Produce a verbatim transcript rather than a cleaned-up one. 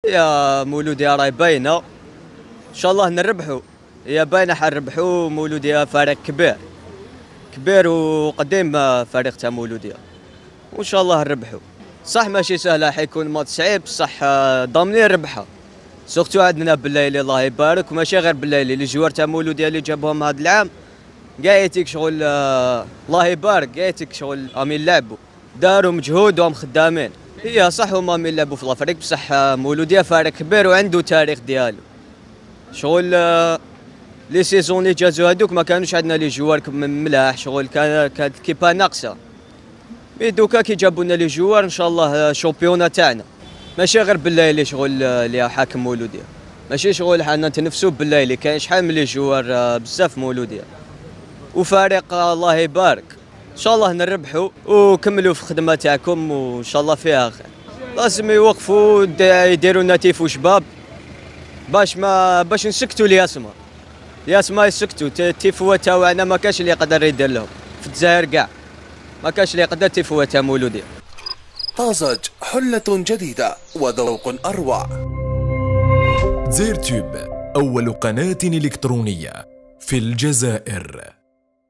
يا مولودية راهي باينة ان شاء الله نربحوا. هي باينة حنربحوا. مولودية فريق كبير كبير وقديم فريق تاع مولودية، وان شاء الله نربحوا. صح ماشي سهلة، حيكون ماتش صعيب بصح ضامنين ربحها. سورتو عندنا بالليلي الله يبارك، وماشي غير بالليلي، لي جوار تاع مولودية اللي جابوهم هذا العام كاع يتيك شغل الله يبارك، كاع يتيك شغل راهم يلعبوا، داروا مجهود وهم خدامين. هي صح هما راهم يلعبوا في الافريق بصح مولودية فريق كبير وعنده تاريخ ديالو. شغل لي سيزون اللي جازو هذوك ما كانوش عندنا لي جوار ملاح، شغل كانت الكيبا ناقصه. مي دوكا كي جابوا لنا لي جوار ان شاء الله شامبيونا تاعنا ماشي غير بالليلي شغل اللي حاكم مولودية، ماشي شغل حنا نتنفسوا بالليلي، كاين شحال من لي جوار بزاف مولودية وفريق الله يبارك. ان شاء الله نربحوا وكملوا في الخدمه تاعكم وان شاء الله فيها خير. لازم يوقفوا يديروا لنا تيفو شباب باش ما باش نسكتوا الياسمه الياسمه يسكتوا. التيفو تاعنا ما كاش اللي يقدر يدير لهم في الجزائر، كاع ما كاش اللي يقدر تيفو تاع مولودية. طازج حلة جديدة وذوق أروع. زيرتوب أول قناة إلكترونية في الجزائر.